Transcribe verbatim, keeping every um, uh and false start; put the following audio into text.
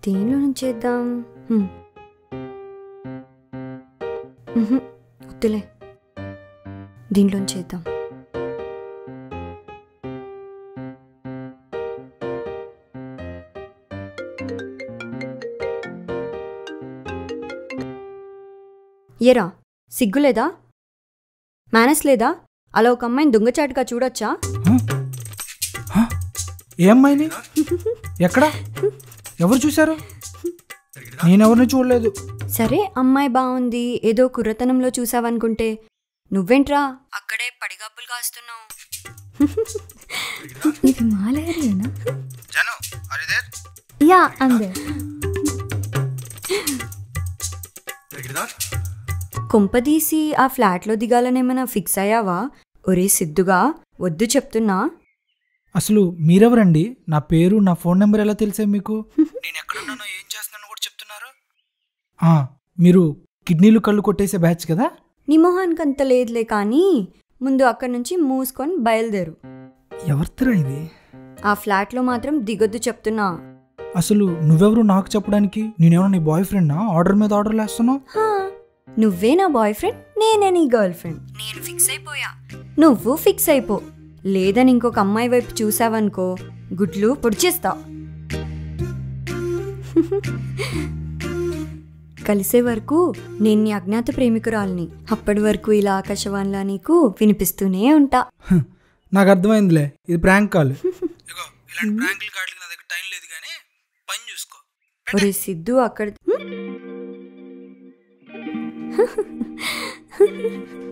దేనిలో నుంచి చేద్దాం? హ్మ్. మ్హూ. వద్దులే, దీంట్లోంచి చేద్దాం. ఏరా, సిగ్గులేదా? మేనస్ లేదా? అలా ఒక అమ్మాయిని దొంగచాటుగా చూడొచ్చా? ఏ అమ్మాయిని? ఎక్కడ? ఎవరు చూశారు? నేనెవరిని చూడలేదు. సరే, అమ్మాయి బాగుంది, ఏదో కుర్రతనంలో చూసావనుకుంటే నువ్వేంట్రా అక్కడే పడిగాపులు కాస్తున్నావు? ఇది మాలహరినా? యా, అందే. కొంపదీసి ఆ ఫ్లాట్లో దిగాలనేమైనా ఫిక్స్ అయ్యావా? ఒరే సిద్ధుగా, వద్దు చెప్తున్నా. అసలు మీరెవరండి? నా పేరు, నా ఫోన్ నెంబర్ ఎలా తెలిసే మీకు? నేను ఎక్కడున్నానో ఏం చేస్తున్నానో కూడా చెప్తున్నారు. మీరు కిడ్నీలు కళ్ళు కొట్టేసే బ్యాచ్ కదా? నీ మొహానికి అంత లేదులే, కానీ ముందు అక్కడి నుంచి మూసుకొని బయలుదేరు. ఎవరితరా ఇది? ఆ ఫ్లాట్లో మాత్రం దిగొద్దు చెప్తున్నా. అసలు నువ్వెవరు నాకు చెప్పడానికి? నేనేమన్నా నీ బాయ్ ఫ్రెండ్నా? ఆర్డర్ మీద ఆర్డర్ వేస్తున్నావు. నువ్వే నా బాయ్ ఫ్రెండ్, నేనే నీ గర్ల్ ఫ్రెండ్. నేను ఫిక్స్ అయిపోయా, నువ్వు ఫిక్స్ అయిపో. లేదని ఇంకొక అమ్మాయి వైపు చూసావనుకో, గుడ్లు పొడిచేస్తా. కలిసే వరకు నేను నీ అజ్ఞాత ప్రేమికురాలిని. అప్పటి వరకు ఇలా ఆకాశవాణిలా నీకు వినిపిస్తూనే ఉంటా. నాకు అర్థమైందిలే, ఇది ప్రాంక్ కాల్. ఒరే సిద్ధు, అక్కడ